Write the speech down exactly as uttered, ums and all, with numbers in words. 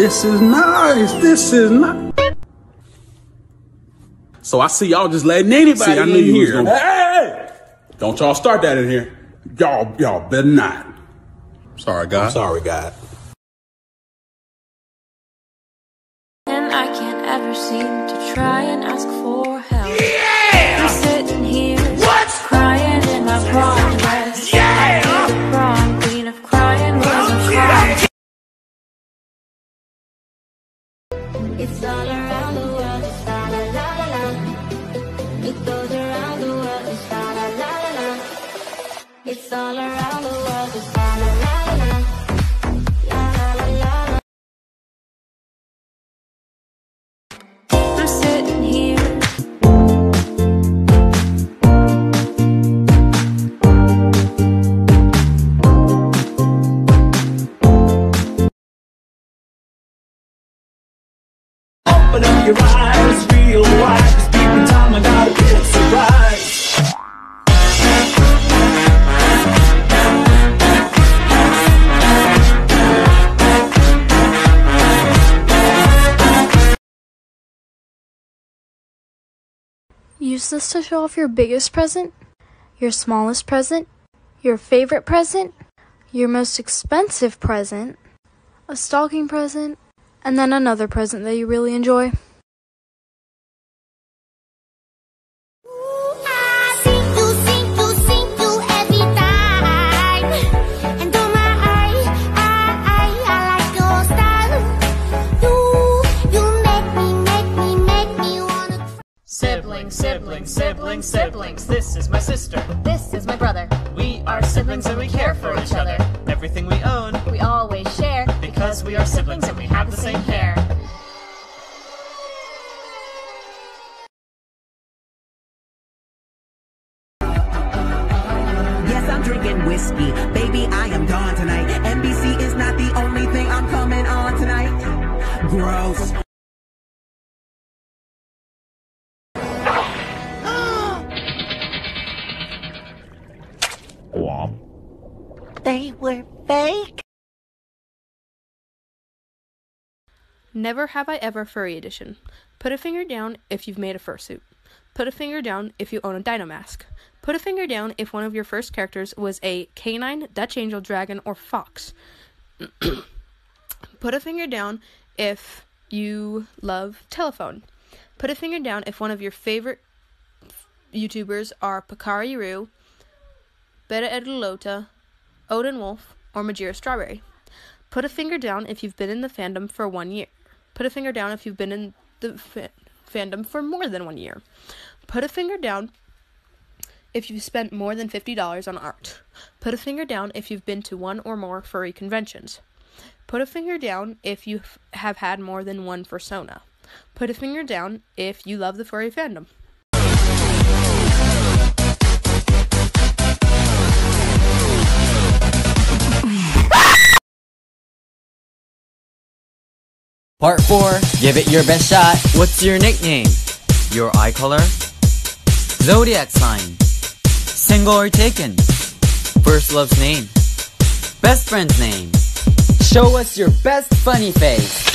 This is nice. This is nice. So I see y'all just letting anybody see, I knew in you here. Gonna... Hey! Don't y'all start that in here. Y'all, y'all better not. Sorry, God. I'm sorry, God. And I can't ever seem to try and ask for help. Yeah! I'm sitting here, what? Crying in my prom dress. Yeah! I be the prom queen of crying when I'm crying. It's all around the world, it's la la la la la. It goes around the world, it's la la la la la. It's all around the world, it's la la la la la. La la la la la. I'm sitting here. Open up your eyes, real wide, 'cause people time I got a big surprise. Use this to show off your biggest present, your smallest present, your favorite present, your most expensive present, a stocking present, and then another present that you really enjoy. Siblings, siblings, siblings, siblings. This is my sister. This is my brother. We are siblings and we care for each other. Everything we own, We always share because we are siblings and we have the same hair. Yes, I'm drinking whiskey. Baby, I am gone tonight. N B C is not the only thing I'm coming on tonight. Gross. They were fake. Never Have I Ever Furry Edition. Put a finger down if you've made a fursuit. Put a finger down if you own a dino mask. Put a finger down if one of your first characters was a canine, Dutch angel, dragon, or fox. Put a finger down if you love telephone. Put a finger down if one of your favorite YouTubers are Picari Roo, Beta Edulota, Odin Wolf, or Majira Strawberry. Put a finger down if you've been in the fandom for one year. Put a finger down if you've been in the fa- fandom for more than one year. Put a finger down if you've spent more than fifty dollars on art. Put a finger down if you've been to one or more furry conventions. Put a finger down if you f- have had more than one fursona. Put a finger down if you love the furry fandom. Part four, give it your best shot. What's your nickname? Your eye color? Zodiac sign? Single or taken? First love's name? Best friend's name? Show us your best funny face.